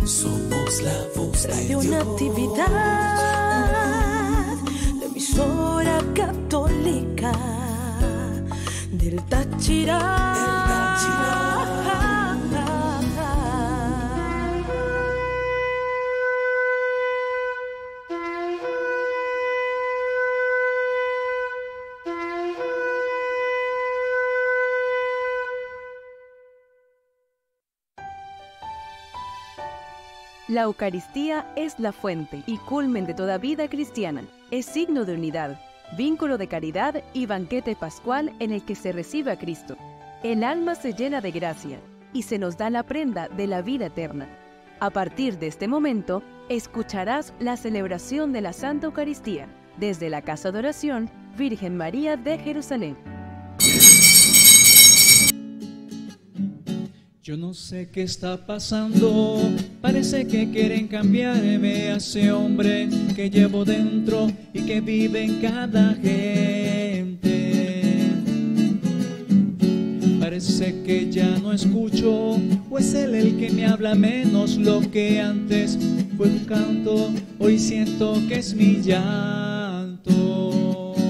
Somos la voz de una actividad de emisora católica del Táchira. La Eucaristía es la fuente y culmen de toda vida cristiana. Es signo de unidad, vínculo de caridad y banquete pascual en el que se recibe a Cristo. El alma se llena de gracia y se nos da la prenda de la vida eterna. A partir de este momento, escucharás la celebración de la Santa Eucaristía desde la Casa de Oración Virgen María de Jerusalén. Yo no sé qué está pasando, parece que quieren cambiarme a ese hombre que llevo dentro y que vive en cada gente. Parece que ya no escucho, o es él el que me habla menos. Lo que antes fue un canto, hoy siento que es mi llanto.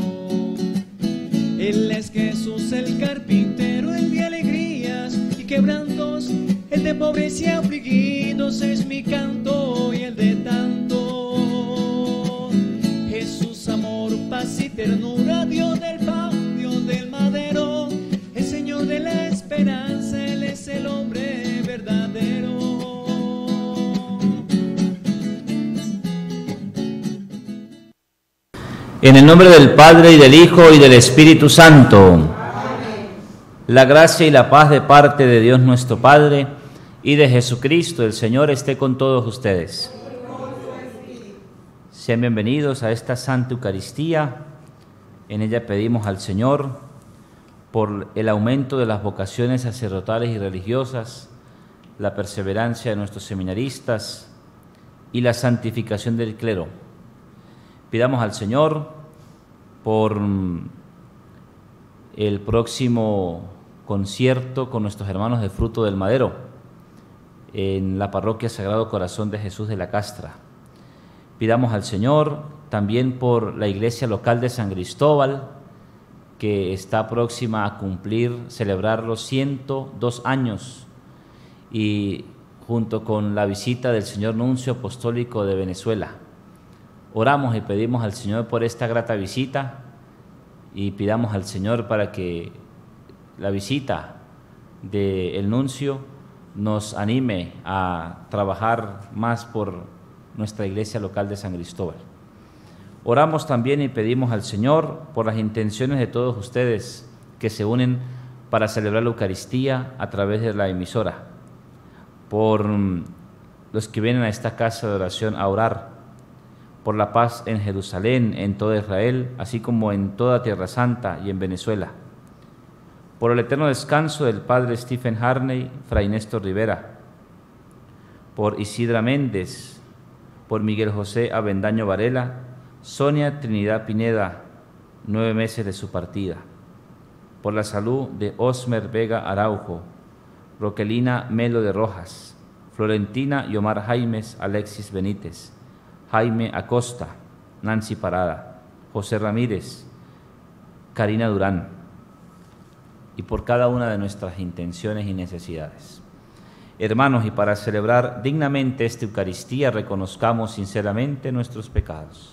Él es Jesús el carpintero, el de alegrías y quebrantos, el de pobres y afligidos es mi canto y el de tanto. Jesús, amor, paz y ternura, Dios del pan, Dios del madero, el Señor de la esperanza, Él es el hombre verdadero. En el nombre del Padre, y del Hijo, y del Espíritu Santo. Amén. La gracia y la paz de parte de Dios nuestro Padre y de Jesucristo, el Señor, esté con todos ustedes. Sean bienvenidos a esta Santa Eucaristía. En ella pedimos al Señor por el aumento de las vocaciones sacerdotales y religiosas, la perseverancia de nuestros seminaristas y la santificación del clero. Pidamos al Señor por el próximo concierto con nuestros hermanos de Fruto del Madero en la parroquia Sagrado Corazón de Jesús de la Castra. Pidamos al Señor también por la iglesia local de San Cristóbal, que está próxima a celebrar los 102 años, y junto con la visita del señor Nuncio Apostólico de Venezuela. Oramos y pedimos al Señor por esta grata visita y pidamos al Señor para que la visita del nuncio nos anime a trabajar más por nuestra iglesia local de San Cristóbal. Oramos también y pedimos al Señor por las intenciones de todos ustedes que se unen para celebrar la Eucaristía a través de la emisora, por los que vienen a esta casa de oración a orar, por la paz en Jerusalén, en todo Israel, así como en toda Tierra Santa y en Venezuela, por el eterno descanso del Padre Stephen Harney, Fray Néstor Rivera, por Isidra Méndez, por Miguel José Avendaño Varela, Sonia Trinidad Pineda, 9 meses de su partida, por la salud de Osmer Vega Araujo, Roquelina Melo de Rojas, Florentina y Omar Jaimes Alexis Benítez, Jaime Acosta, Nancy Parada, José Ramírez, Karina Durán, y por cada una de nuestras intenciones y necesidades. Hermanos, y para celebrar dignamente esta Eucaristía, reconozcamos sinceramente nuestros pecados.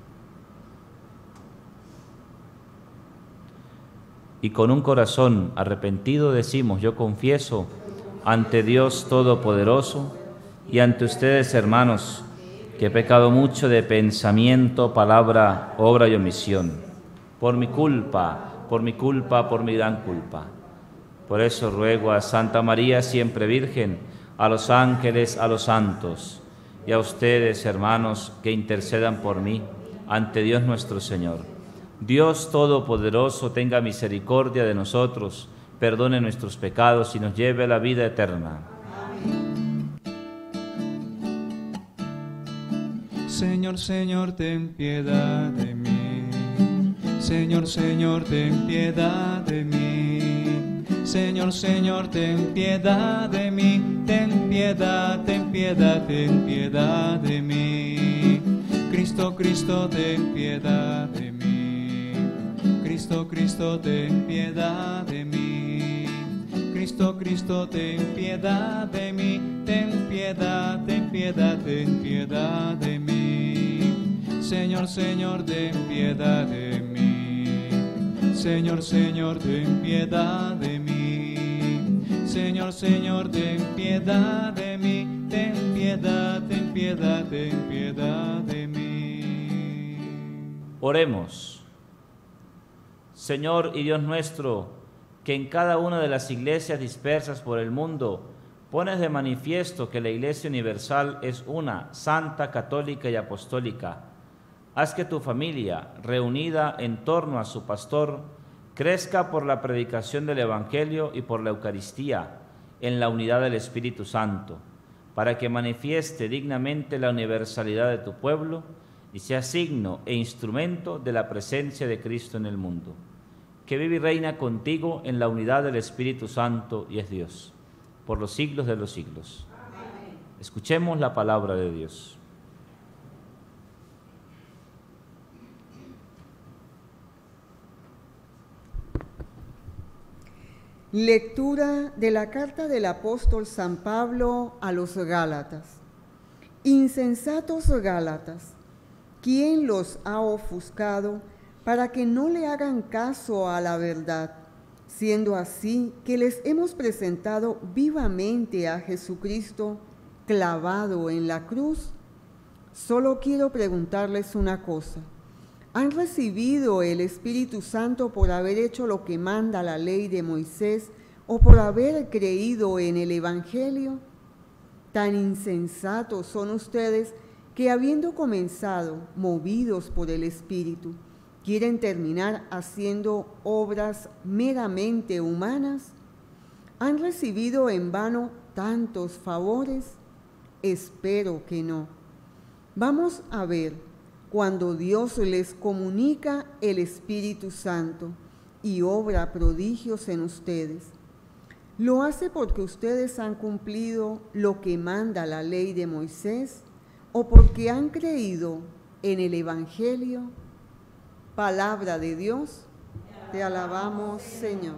Y con un corazón arrepentido decimos: yo confieso ante Dios Todopoderoso y ante ustedes, hermanos, que he pecado mucho de pensamiento, palabra, obra y omisión, por mi gran culpa. Por eso ruego a Santa María, siempre Virgen, a los ángeles, a los santos, y a ustedes, hermanos, que intercedan por mí ante Dios nuestro Señor. Dios Todopoderoso tenga misericordia de nosotros, perdone nuestros pecados y nos lleve a la vida eterna. Señor, Señor, ten piedad de mí. Señor, Señor, ten piedad de mí. Señor, Señor, ten piedad de mí. Ten piedad de mí. piedad de mí. Cristo, Cristo, ten piedad de mí. Cristo, Cristo, ten piedad de mí. Cristo, Cristo, ten piedad de mí. Ten piedad, ten piedad, ten piedad de mí. Señor, Señor, ten piedad de mí. Señor, Señor, ten piedad de mí. Señor, Señor, ten piedad de mí. Ten piedad, ten piedad, ten piedad de mí. Oremos. Señor y Dios nuestro, que en cada una de las iglesias dispersas por el mundo pones de manifiesto que la Iglesia universal es una, santa, católica y apostólica. Haz que tu familia, reunida en torno a su pastor, crezca por la predicación del Evangelio y por la Eucaristía, en la unidad del Espíritu Santo, para que manifieste dignamente la universalidad de tu pueblo y sea signo e instrumento de la presencia de Cristo en el mundo, que vive y reina contigo en la unidad del Espíritu Santo y es Dios, por los siglos de los siglos. Amén. Escuchemos la palabra de Dios. Lectura de la carta del apóstol San Pablo a los Gálatas. Insensatos Gálatas, ¿quién los ha ofuscado para que no le hagan caso a la verdad? Siendo así que les hemos presentado vivamente a Jesucristo clavado en la cruz. Solo quiero preguntarles una cosa. ¿Han recibido el Espíritu Santo por haber hecho lo que manda la ley de Moisés o por haber creído en el Evangelio? Tan insensatos son ustedes que, habiendo comenzado, movidos por el Espíritu, quieren terminar haciendo obras meramente humanas. ¿Han recibido en vano tantos favores? Espero que no. Vamos a ver cuando Dios les comunica el Espíritu Santo y obra prodigios en ustedes. ¿Lo hace porque ustedes han cumplido lo que manda la ley de Moisés o porque han creído en el Evangelio? Palabra de Dios, te alabamos, Señor.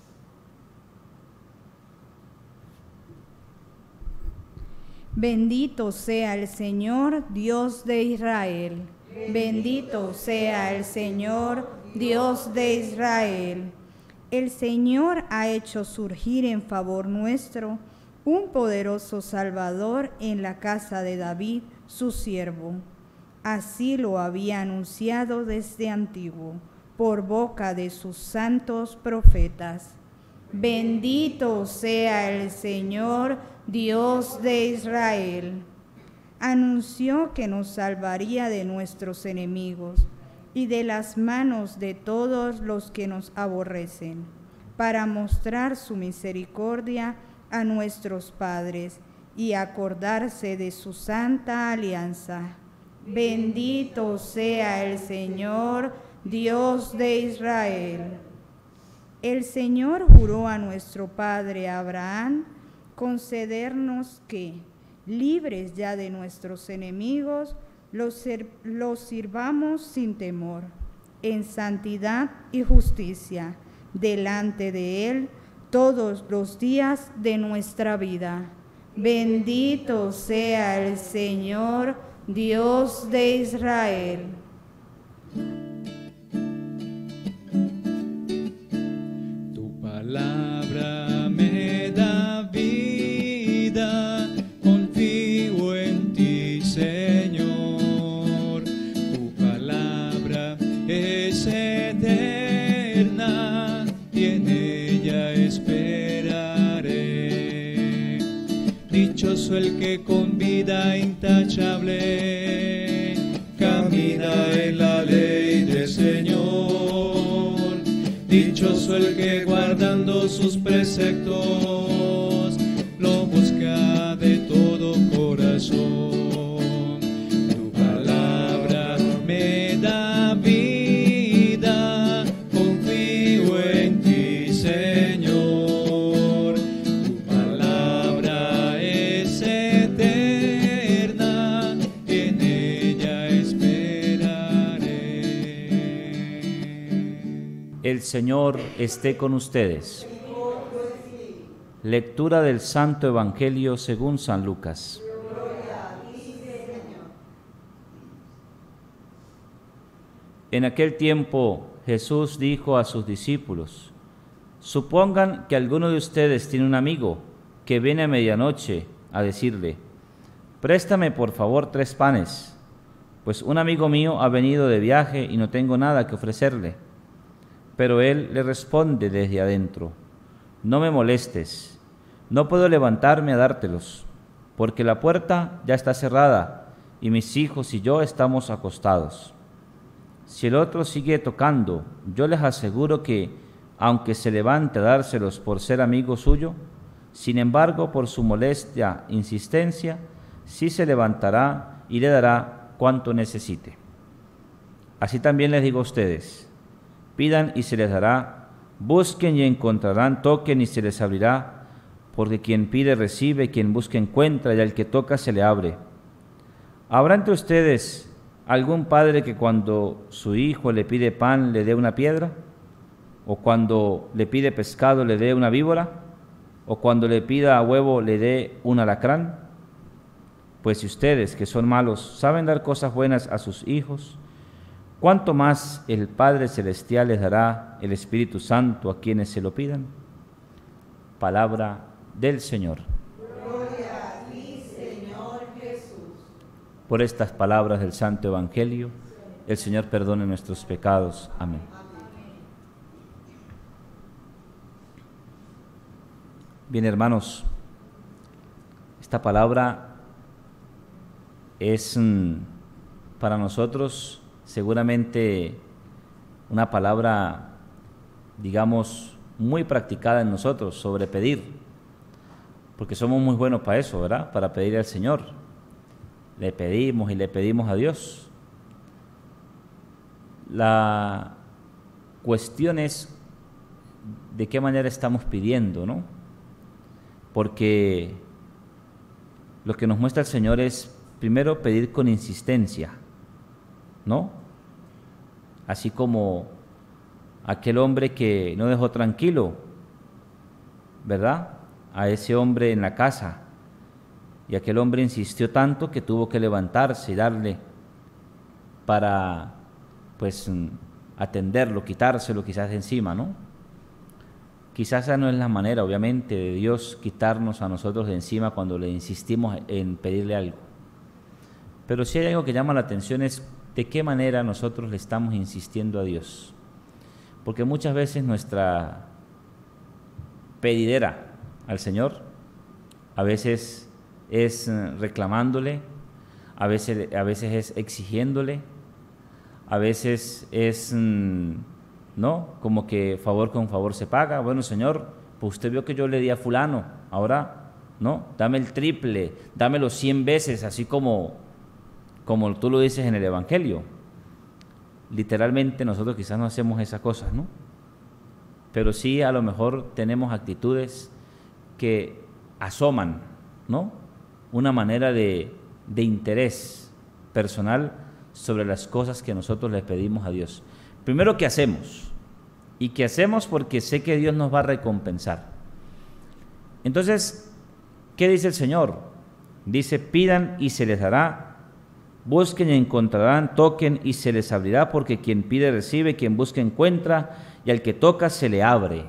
Bendito sea el Señor, Dios de Israel. Bendito sea el Señor, Dios de Israel. El Señor ha hecho surgir en favor nuestro un poderoso Salvador en la casa de David, su siervo. Así lo había anunciado desde antiguo, por boca de sus santos profetas. Bendito sea el Señor, Dios de Israel. Anunció que nos salvaría de nuestros enemigos y de las manos de todos los que nos aborrecen, para mostrar su misericordia a nuestros padres y acordarse de su santa alianza. Bendito sea el Señor, Dios de Israel. El Señor juró a nuestro padre Abraham concedernos que, libres ya de nuestros enemigos, los sirvamos sin temor, en santidad y justicia, delante de Él todos los días de nuestra vida. Bendito sea el Señor, Dios de Israel. Tu palabra me da vida, confío en ti, Señor. Tu palabra es eterna y en ella esperaré. Dichoso el que con vida intachable camina en la ley del Señor. Dichoso el que guardando sus preceptos lo busca de todo corazón. Tu palabra me da vida, confío en ti, Señor. Tu palabra es eterna Señor esté con ustedes. Lectura del Santo Evangelio según San Lucas. En aquel tiempo Jesús dijo a sus discípulos: supongan que alguno de ustedes tiene un amigo que viene a medianoche a decirle: préstame por favor 3 panes, pues un amigo mío ha venido de viaje y no tengo nada que ofrecerle. Pero él le responde desde adentro: no me molestes, no puedo levantarme a dártelos, porque la puerta ya está cerrada y mis hijos y yo estamos acostados. Si el otro sigue tocando, yo les aseguro que, aunque se levante a dárselos por ser amigo suyo, sin embargo, por su molestia e insistencia, sí se levantará y le dará cuanto necesite. Así también les digo a ustedes: pidan y se les dará, busquen y encontrarán, toquen y se les abrirá, porque quien pide recibe, quien busca encuentra, y al que toca se le abre. ¿Habrá entre ustedes algún padre que cuando su hijo le pide pan le dé una piedra? ¿O cuando le pide pescado le dé una víbora? ¿O cuando le pida huevo le dé un alacrán? Pues si ustedes, que son malos, saben dar cosas buenas a sus hijos, ¿cuánto más el Padre Celestial les dará el Espíritu Santo a quienes se lo pidan? Palabra del Señor. Gloria a ti, Señor Jesús. Por estas palabras del Santo Evangelio, el Señor perdone nuestros pecados. Amén. Bien, hermanos, esta palabra es para nosotros seguramente una palabra, digamos, muy practicada en nosotros, sobre pedir, porque somos muy buenos para eso, ¿verdad? Para pedir al Señor. Le pedimos y le pedimos a Dios. La cuestión es de qué manera estamos pidiendo, ¿no? Porque lo que nos muestra el Señor es, primero, pedir con insistencia, ¿no? Así como aquel hombre que no dejó tranquilo, ¿verdad?, a ese hombre en la casa, y aquel hombre insistió tanto que tuvo que levantarse y darle para, pues, atenderlo, quitárselo quizás de encima, ¿no? Quizás esa no es la manera, obviamente, de Dios quitarnos a nosotros de encima cuando le insistimos en pedirle algo. Pero sí hay algo que llama la atención, es de qué manera nosotros le estamos insistiendo a Dios. Porque muchas veces nuestra pedidera al Señor, a veces es reclamándole, a veces es exigiéndole, a veces es, ¿no?, como que favor con favor se paga. Bueno, Señor, pues usted vio que yo le di a fulano, ahora, ¿no?, dame el triple, dámelo 100 veces, así como tú lo dices en el Evangelio. Literalmente nosotros quizás no hacemos esas cosas, ¿no? Pero sí, a lo mejor tenemos actitudes que asoman, ¿no?, una manera de interés personal sobre las cosas que nosotros le pedimos a Dios. Primero, ¿qué hacemos? Y ¿qué hacemos? Porque sé que Dios nos va a recompensar. Entonces, ¿qué dice el Señor? Dice: pidan y se les dará, busquen y encontrarán, toquen y se les abrirá, porque quien pide recibe, quien busca encuentra, y al que toca se le abre,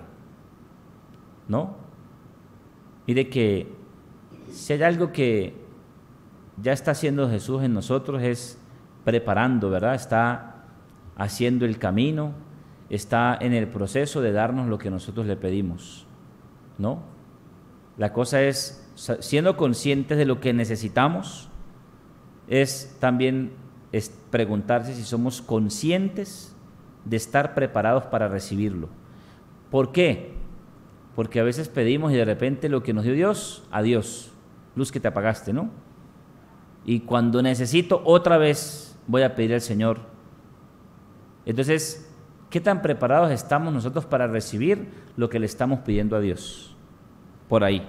¿no? Mire que si hay algo que ya está haciendo Jesús en nosotros, es preparando, ¿verdad? Está haciendo el camino, está en el proceso de darnos lo que nosotros le pedimos, ¿no? La cosa es, siendo conscientes de lo que necesitamos, es también preguntarse si somos conscientes de estar preparados para recibirlo. ¿Por qué? Porque a veces pedimos y de repente lo que nos dio Dios, adiós, luz que te apagaste, ¿no? Y cuando necesito, otra vez voy a pedir al Señor. Entonces, ¿qué tan preparados estamos nosotros para recibir lo que le estamos pidiendo a Dios? Por ahí.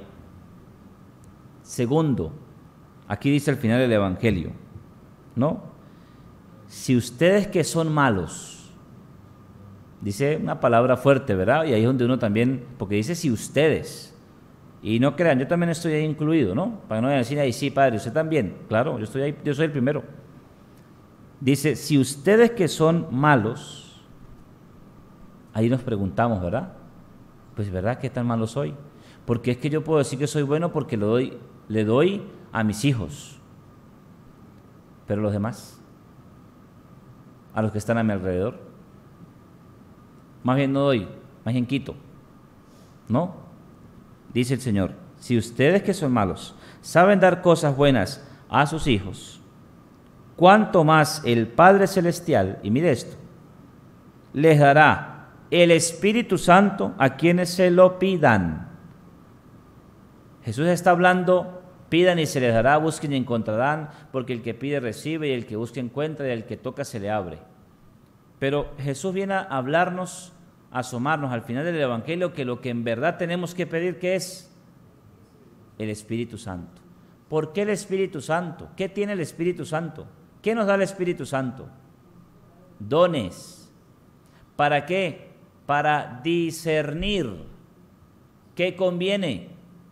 Segundo, aquí dice al final del Evangelio, ¿no? Si ustedes que son malos Dice una palabra fuerte, ¿verdad? Y ahí es donde uno también, porque dice si ustedes, y no crean, yo también estoy ahí incluido, ¿no? Para no decir ahí, sí, padre, usted también, claro, yo estoy ahí, yo soy el primero. Dice, si ustedes que son malos, ahí nos preguntamos, ¿verdad? Pues, ¿verdad? ¿Qué tan malo soy? Porque es que yo puedo decir que soy bueno porque le doy a mis hijos, pero los demás, a los que están a mi alrededor, más bien no doy, más bien quito, ¿no? Dice el Señor, si ustedes que son malos saben dar cosas buenas a sus hijos, cuánto más el Padre Celestial, y mire esto, les dará el Espíritu Santo a quienes se lo pidan. Jesús está hablando, pidan y se les dará, busquen y encontrarán, porque el que pide recibe y el que busca encuentra y el que toca se le abre. Pero Jesús viene a hablarnos, a asomarnos al final del Evangelio que lo que en verdad tenemos que pedir, ¿qué es? El Espíritu Santo. ¿Por qué el Espíritu Santo? ¿Qué tiene el Espíritu Santo? ¿Qué nos da el Espíritu Santo? Dones. ¿Para qué? Para discernir qué conviene.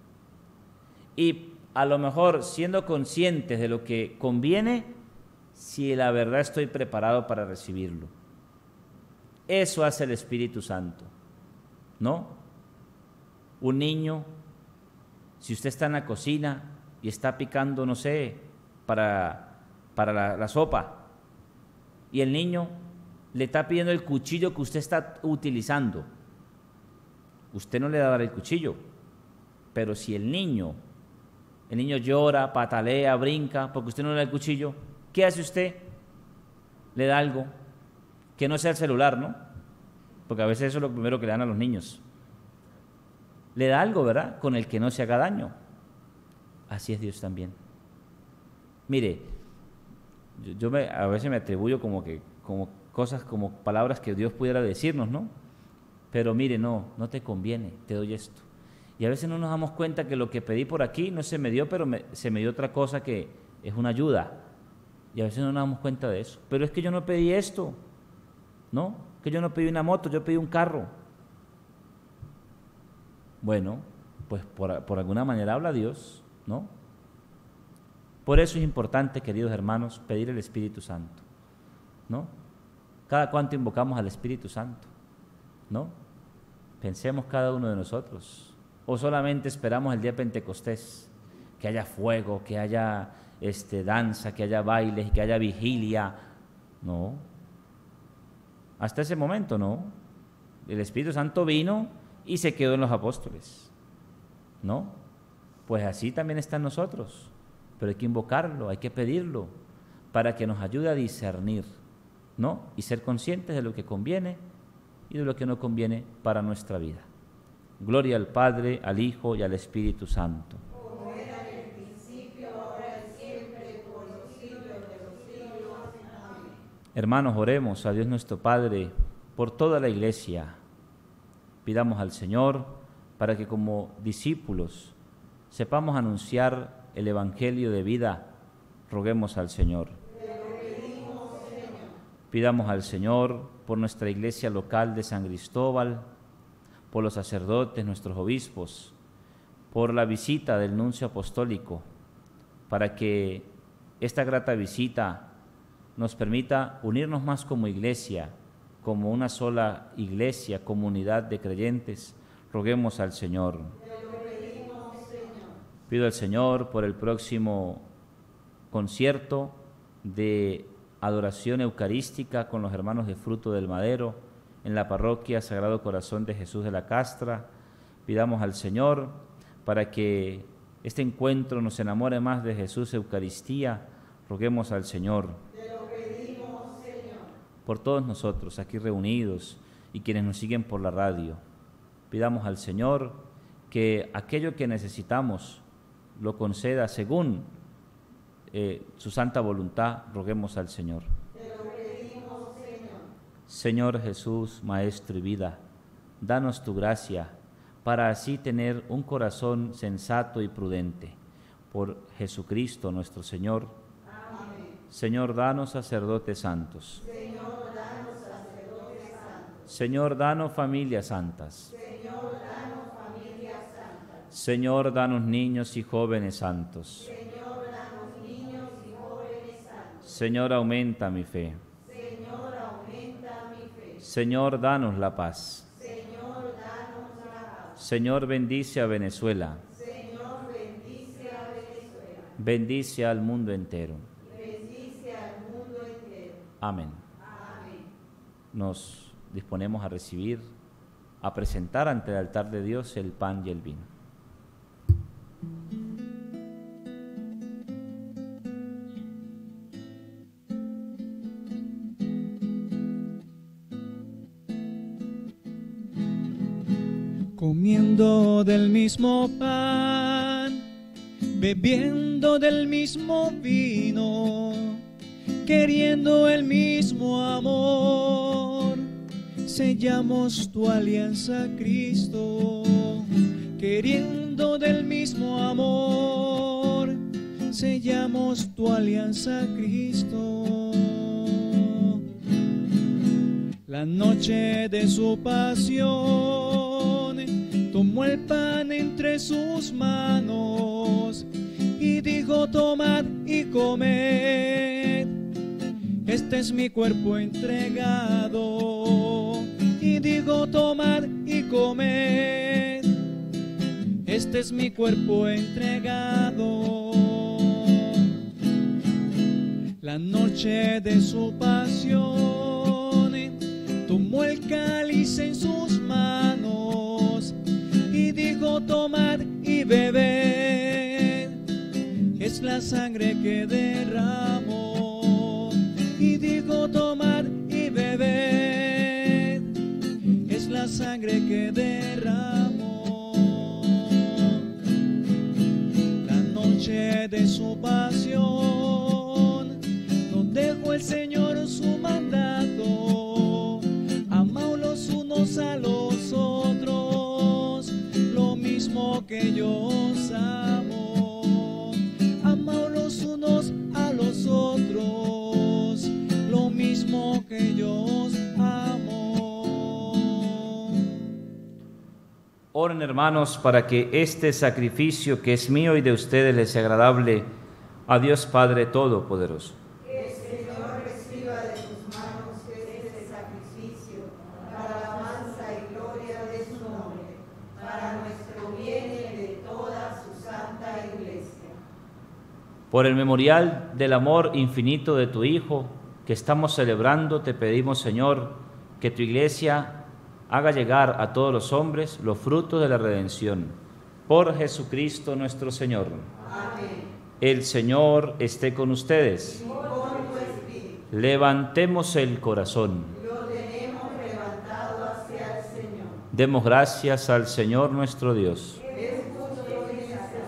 Y a lo mejor siendo conscientes de lo que conviene, si la verdad estoy preparado para recibirlo. Eso hace el Espíritu Santo, ¿no? Un niño, si usted está en la cocina y está picando, no sé, para la sopa, y el niño le está pidiendo el cuchillo que usted está utilizando, usted no le va a dar el cuchillo, pero si el niño llora, patalea, brinca, porque usted no le da el cuchillo, ¿qué hace usted? Le da algo. Que no sea el celular, ¿no? Porque a veces eso es lo primero que le dan a los niños. Le da algo, ¿verdad? Con el que no se haga daño. Así es Dios también. Mire, a veces me atribuyo como cosas, como palabras que Dios pudiera decirnos, ¿no? Pero mire, no te conviene, te doy esto. Y a veces no nos damos cuenta que lo que pedí por aquí no se me dio, pero se me dio otra cosa que es una ayuda. Y a veces no nos damos cuenta de eso. Pero es que yo no pedí esto. ¿No? Que yo no pedí una moto, yo pedí un carro. Bueno, pues por alguna manera habla Dios, ¿no? Por eso es importante, queridos hermanos, pedir el Espíritu Santo, ¿no? Cada cuánto invocamos al Espíritu Santo, ¿no? Pensemos cada uno de nosotros. O solamente esperamos el día de Pentecostés, que haya fuego, que haya danza, que haya bailes, que haya vigilia. No. Hasta ese momento, ¿no? El Espíritu Santo vino y se quedó en los apóstoles, ¿no? Pues así también está en nosotros, pero hay que invocarlo, hay que pedirlo, para que nos ayude a discernir, ¿no? Y ser conscientes de lo que conviene y de lo que no conviene para nuestra vida. Gloria al Padre, al Hijo y al Espíritu Santo. Como era en el principio, ahora y siempre, por los siglos de los siglos. Amén. Hermanos, oremos a Dios nuestro Padre por toda la Iglesia. Pidamos al Señor para que como discípulos sepamos anunciar el Evangelio de vida. Roguemos al Señor. Pidamos al Señor por nuestra iglesia local de San Cristóbal, por los sacerdotes, nuestros obispos, por la visita del nuncio apostólico, para que esta grata visita nos permita unirnos más como iglesia, como una sola iglesia, comunidad de creyentes. Roguemos al Señor. Pido al Señor por el próximo concierto de adoración eucarística con los hermanos de Fruto del Madero en la parroquia Sagrado Corazón de Jesús de la Castra. Pidamos al Señor para que este encuentro nos enamore más de Jesús Eucaristía. Roguemos al Señor. Te lo pedimos, Señor. Por todos nosotros aquí reunidos y quienes nos siguen por la radio, pidamos al Señor que aquello que necesitamos lo conceda según su santa voluntad. Roguemos al Señor. Te lo pedimos, Señor. Señor Jesús, Maestro y vida, danos tu gracia para así tener un corazón sensato y prudente. Por Jesucristo nuestro Señor. Amén. Señor, danos sacerdotes santos. Señor, danos sacerdotes santos. Señor, danos familias santas. Señor, danos niños y jóvenes santos. Señor, aumenta mi fe. Señor, danos la paz. Señor, bendice a Venezuela. Bendice al mundo entero. Amén. Nos disponemos a recibir, a presentar ante el altar de Dios el pan y el vino. Comiendo del mismo pan, bebiendo del mismo vino, queriendo el mismo amor, sellamos tu alianza, Cristo. Queriendo del mismo amor, sellamos tu alianza, Cristo. La noche de su pasión, tomó el pan entre sus manos y dijo: tomad y comed, este es mi cuerpo entregado. Y dijo: tomad y comed, este es mi cuerpo entregado. La noche de su pasión, tomó el cáliz en sus manos y dijo: tomad y bebed, es la sangre que derramó. Y dijo: tomad y bebed, es la sangre que derramó. La noche de su pasión, nos dejó el Señor su mandato: amaos los unos a los otros, lo mismo que yo os amo. Amaos los unos a los otros, lo mismo que yo os amo. Oren, hermanos, para que este sacrificio que es mío y de ustedes les sea agradable a Dios Padre Todopoderoso. Que el Señor reciba de tus manos este sacrificio para la alabanza y gloria de su nombre, para nuestro bien y el de toda su santa Iglesia. Por el memorial del amor infinito de tu Hijo que estamos celebrando, te pedimos, Señor, que tu Iglesia haga llegar a todos los hombres los frutos de la redención. Por Jesucristo nuestro Señor. Amén. El Señor esté con ustedes. Y con tu espíritu. Levantemos el corazón. Lo tenemos levantado hacia el Señor. Demos gracias al Señor nuestro Dios. Es justo y necesario.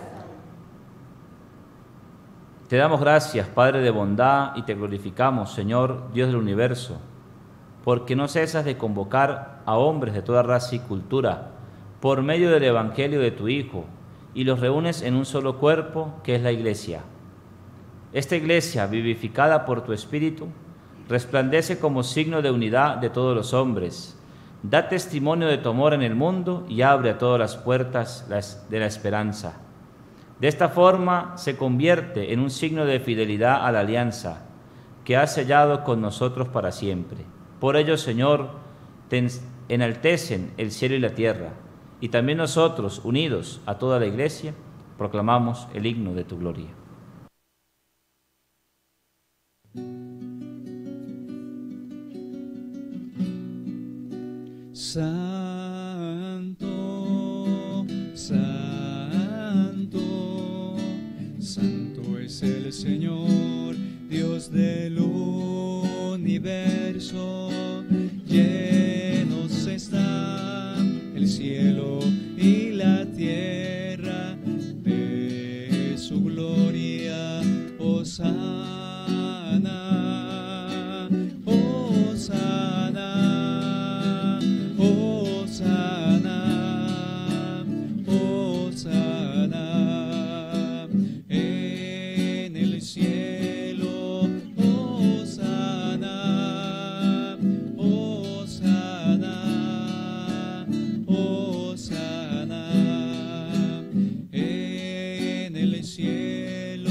Te damos gracias, Padre de bondad, y te glorificamos, Señor, Dios del universo, porque no cesas de convocar a hombres de toda raza y cultura por medio del Evangelio de tu Hijo, y los reúnes en un solo cuerpo, que es la Iglesia. Esta Iglesia, vivificada por tu Espíritu, resplandece como signo de unidad de todos los hombres, da testimonio de tu amor en el mundo y abre a todas las puertas de la esperanza. De esta forma se convierte en un signo de fidelidad a la alianza que has sellado con nosotros para siempre. Por ello, Señor, te enaltecen el cielo y la tierra, y también nosotros, unidos a toda la Iglesia, proclamamos el himno de tu gloria. Santo, santo, santo es el Señor, Dios del universo. Llenos están el cielo y la tierra de su gloria. Hosana, Hosana, Hosana, Hosana en el cielo. Hosana, Hosana el cielo.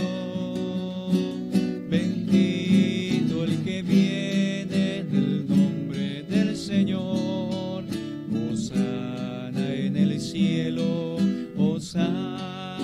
Bendito el que viene en el nombre del Señor. Hosana en el cielo. Hosana.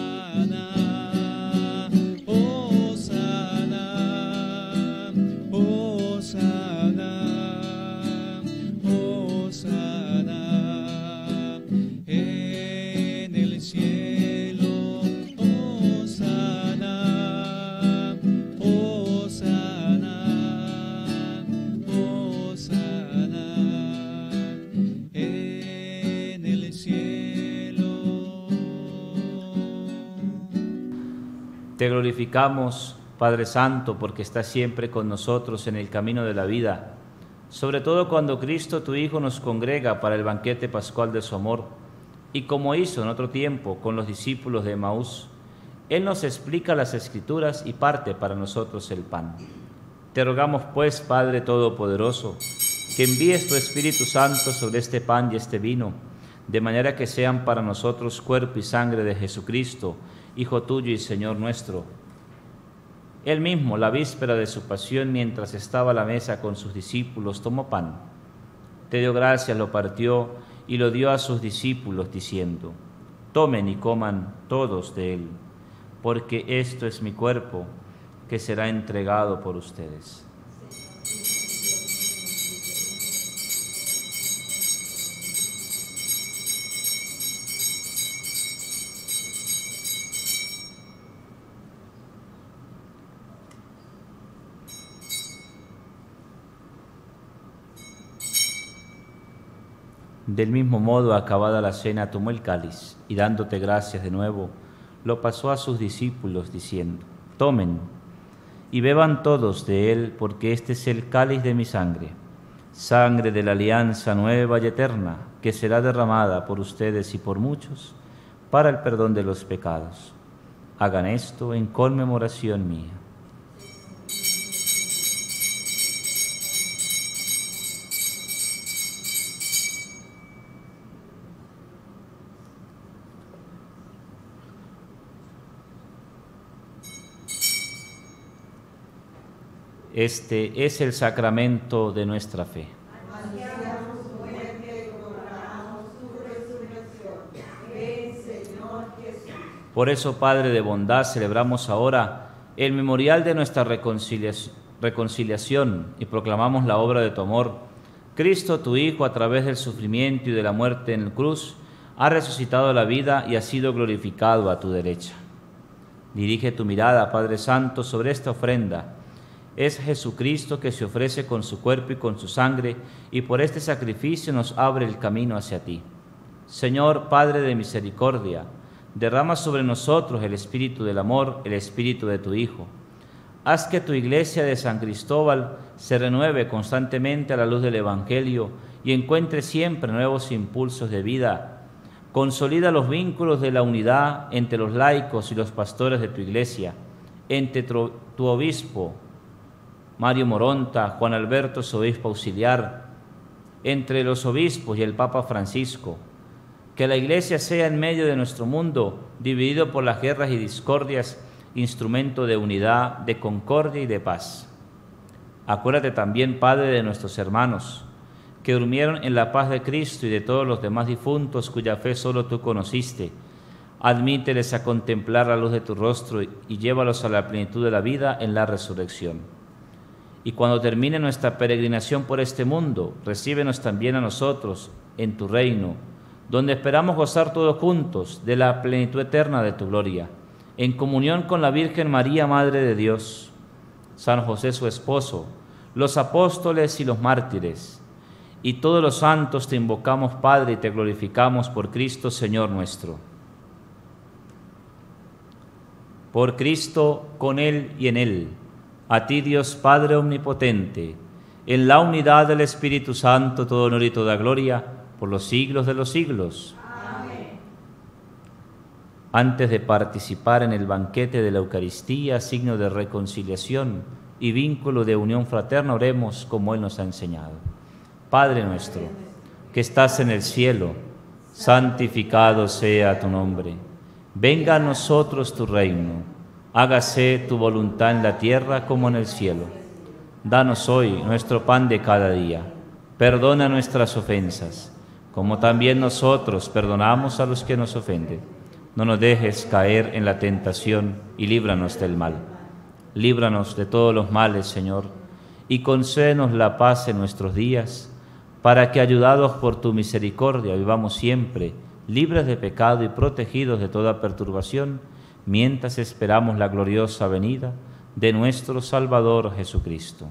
Te glorificamos, Padre Santo, porque estás siempre con nosotros en el camino de la vida, sobre todo cuando Cristo, tu Hijo, nos congrega para el banquete pascual de su amor, y como hizo en otro tiempo con los discípulos de Emaús, Él nos explica las Escrituras y parte para nosotros el pan. Te rogamos, pues, Padre Todopoderoso, que envíes tu Espíritu Santo sobre este pan y este vino, de manera que sean para nosotros cuerpo y sangre de Jesucristo, Hijo tuyo y Señor nuestro. Él mismo, la víspera de su pasión, mientras estaba a la mesa con sus discípulos, tomó pan. Te dio gracias, lo partió y lo dio a sus discípulos, diciendo: tomen y coman todos de él, porque esto es mi cuerpo, que será entregado por ustedes. Del mismo modo, acabada la cena, tomó el cáliz y, dándote gracias de nuevo, lo pasó a sus discípulos, diciendo: tomen y beban todos de él, porque este es el cáliz de mi sangre, sangre de la alianza nueva y eterna, que será derramada por ustedes y por muchos para el perdón de los pecados. Hagan esto en conmemoración mía. Este es el sacramento de nuestra fe. Por eso, Padre de bondad, celebramos ahora el memorial de nuestra reconciliación y proclamamos la obra de tu amor. Cristo, tu Hijo, a través del sufrimiento y de la muerte en la cruz, ha resucitado a la vida y ha sido glorificado a tu derecha. Dirige tu mirada, Padre Santo, sobre esta ofrenda. Es Jesucristo que se ofrece con su cuerpo y con su sangre, y por este sacrificio nos abre el camino hacia ti. Señor, Padre de misericordia, derrama sobre nosotros el espíritu del amor, el espíritu de tu Hijo. Haz que tu iglesia de San Cristóbal se renueve constantemente a la luz del Evangelio y encuentre siempre nuevos impulsos de vida. Consolida los vínculos de la unidad entre los laicos y los pastores de tu iglesia, entre tu obispo, Mario Moronta, Juan Alberto, su obispo auxiliar, entre los obispos y el Papa Francisco. Que la Iglesia sea en medio de nuestro mundo, dividido por las guerras y discordias, instrumento de unidad, de concordia y de paz. Acuérdate también, Padre, de nuestros hermanos, que durmieron en la paz de Cristo, y de todos los demás difuntos cuya fe solo tú conociste. Admíteles a contemplar la luz de tu rostro y llévalos a la plenitud de la vida en la resurrección. Y cuando termine nuestra peregrinación por este mundo, recíbenos también a nosotros en tu reino, donde esperamos gozar todos juntos de la plenitud eterna de tu gloria, en comunión con la Virgen María, Madre de Dios, San José su esposo, los apóstoles y los mártires, y todos los santos te invocamos, Padre, y te glorificamos por Cristo, Señor nuestro. Por Cristo, con Él y en Él, a ti, Dios Padre omnipotente, en la unidad del Espíritu Santo, todo honor y toda gloria, por los siglos de los siglos. Amén. Antes de participar en el banquete de la Eucaristía, signo de reconciliación y vínculo de unión fraterna, oremos como Él nos ha enseñado. Padre nuestro, que estás en el cielo, santificado sea tu nombre. Venga a nosotros tu reino. Hágase tu voluntad en la tierra como en el cielo. Danos hoy nuestro pan de cada día. Perdona nuestras ofensas, como también nosotros perdonamos a los que nos ofenden. No nos dejes caer en la tentación y líbranos del mal. Líbranos de todos los males, Señor, y concédenos la paz en nuestros días, para que, ayudados por tu misericordia, vivamos siempre libres de pecado y protegidos de toda perturbación, mientras esperamos la gloriosa venida de nuestro Salvador Jesucristo.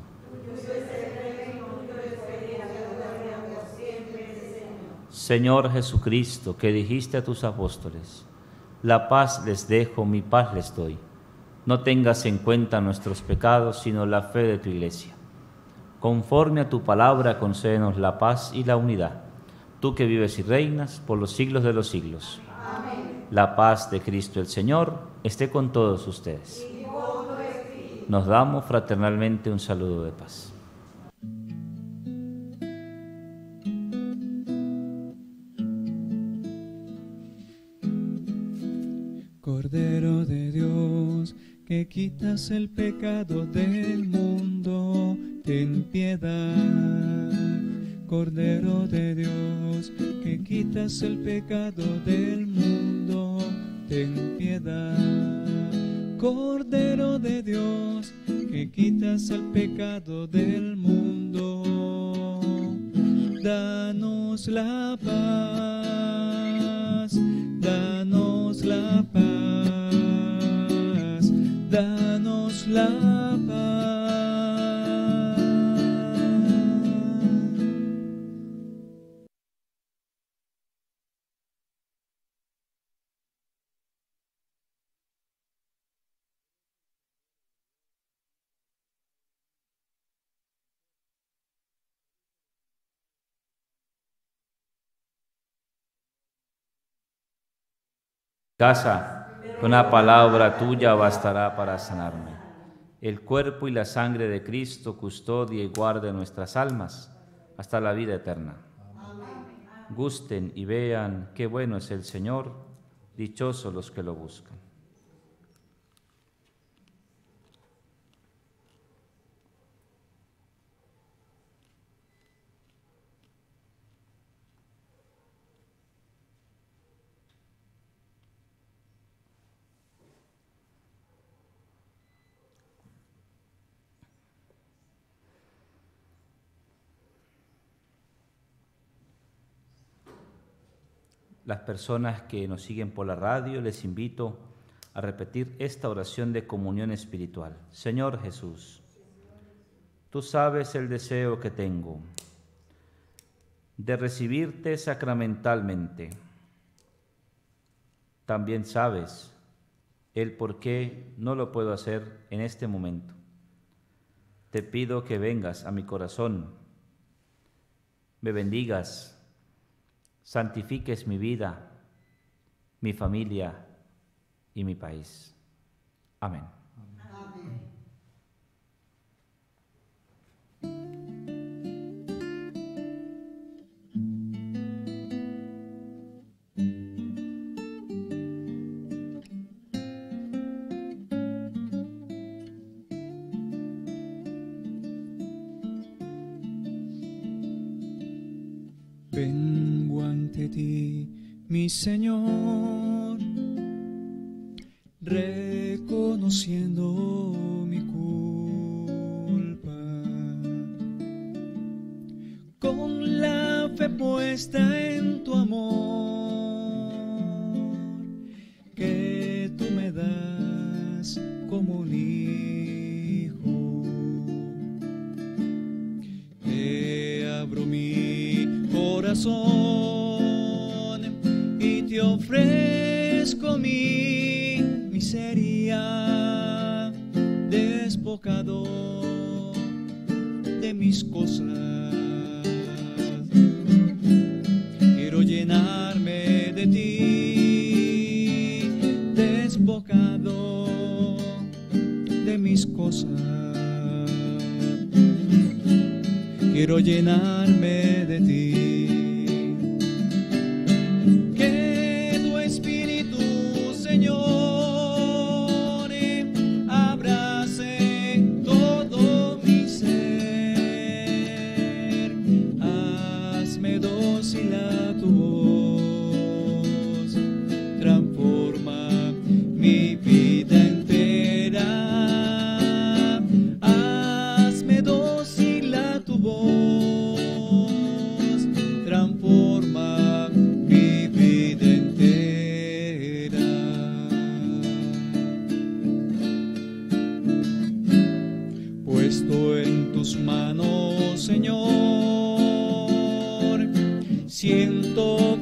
Señor Jesucristo, que dijiste a tus apóstoles: la paz les dejo, mi paz les doy. No tengas en cuenta nuestros pecados, sino la fe de tu Iglesia. Conforme a tu palabra, concédenos la paz y la unidad. Tú que vives y reinas por los siglos de los siglos. Amén. La paz de Cristo el Señor esté con todos ustedes. Nos damos fraternalmente un saludo de paz. Cordero de Dios, que quitas el pecado del mundo, ten piedad. Cordero de Dios, que quitas el pecado del mundo, ten piedad. Cordero de Dios, que quitas el pecado del mundo, danos la paz, danos la paz, danos la paz. Casa, con una palabra tuya bastará para sanarme. El cuerpo y la sangre de Cristo custodia y guarde nuestras almas hasta la vida eterna. Amén. Gusten y vean qué bueno es el Señor, dichosos los que lo buscan. Las personas que nos siguen por la radio, les invito a repetir esta oración de comunión espiritual. Señor Jesús, tú sabes el deseo que tengo de recibirte sacramentalmente. También sabes el por qué no lo puedo hacer en este momento. Te pido que vengas a mi corazón, me bendigas, santifiques mi vida, mi familia y mi país. Amén. Amén. Vengo ante ti, mi Señor, reconociendo mi culpa, con la fe puesta en tu amor, que tú me das como un hijo. Te abro mi corazón y te ofrezco mi miseria, despojado de mis cosas. Quiero llenarme de ti, despojado de mis cosas. Quiero llenarme de ti. Que tu Espíritu, Señor,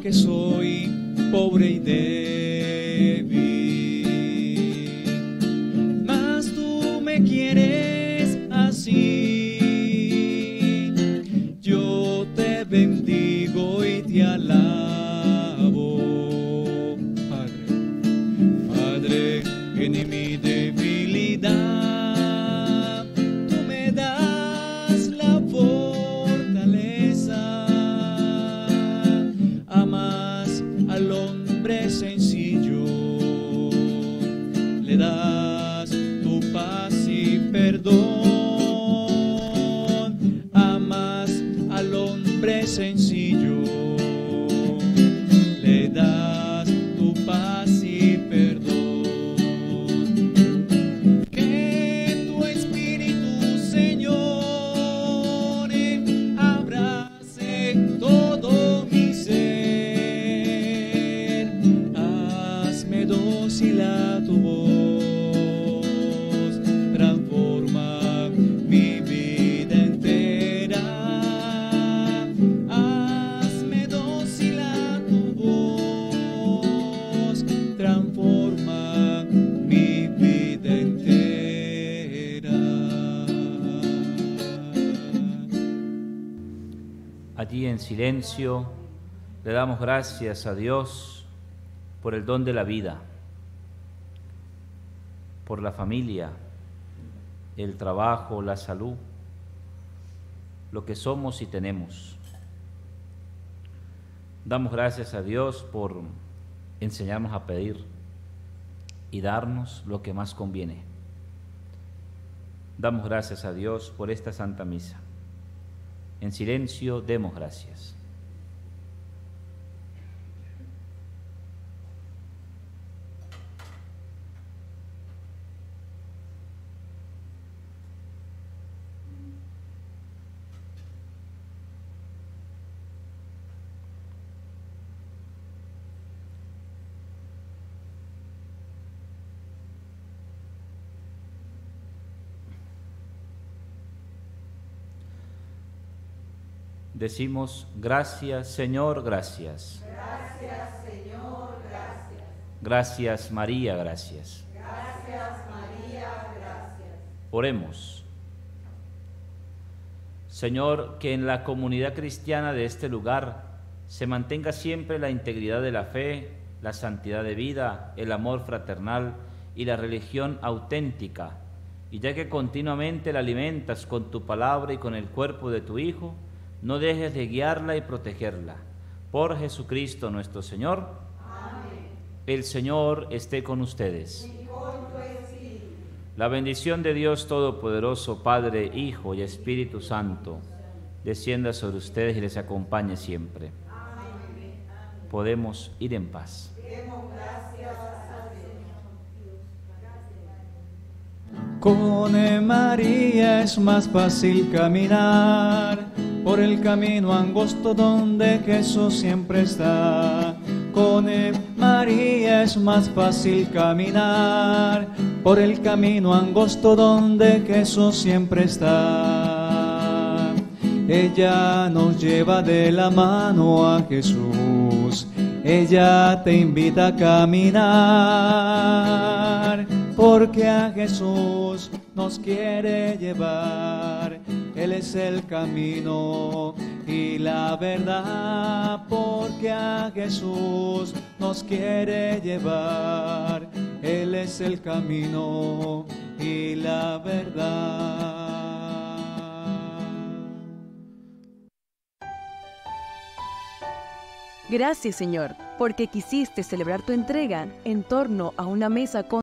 que soy pobre y débil, mas tú me quieres así. Yo te bendigo y te alabo, Padre, Padre, en mi debilidad tú me das la fortaleza. Amas al hombre sencillo, le das tu paz y perdón. Amas al hombre sencillo, le das tu paz y perdón. Que tu Espíritu, Señor, abrace todo mi ser. Hazme dócil a tu voz, transforma mi vida entera. Hazme dócil a tu voz, transforma mi vida entera. Allí en silencio le damos gracias a Dios por el don de la vida, por la familia, el trabajo, la salud, lo que somos y tenemos. Damos gracias a Dios por enseñarnos a pedir y darnos lo que más conviene. Damos gracias a Dios por esta Santa Misa. En silencio demos gracias. Decimos, gracias Señor, gracias. Gracias, Señor, gracias. Gracias María, gracias. Gracias, María, gracias. Oremos. Señor, que en la comunidad cristiana de este lugar se mantenga siempre la integridad de la fe, la santidad de vida, el amor fraternal y la religión auténtica. Y ya que continuamente la alimentas con tu palabra y con el cuerpo de tu Hijo, no dejes de guiarla y protegerla. Por Jesucristo nuestro Señor. Amén. El Señor esté con ustedes. Y con tu espíritu. La bendición de Dios Todopoderoso, Padre, Hijo y Espíritu Santo, descienda sobre ustedes y les acompañe siempre. Amén. Podemos ir en paz. Demos gracias a Dios. Con María es más fácil caminar por el camino angosto donde Jesús siempre está. Con María es más fácil caminar por el camino angosto donde Jesús siempre está. Ella nos lleva de la mano a Jesús, ella te invita a caminar, porque a Jesús nos quiere llevar. Él es el camino y la verdad, porque a Jesús nos quiere llevar. Él es el camino y la verdad. Gracias, Señor, porque quisiste celebrar tu entrega en torno a una mesa con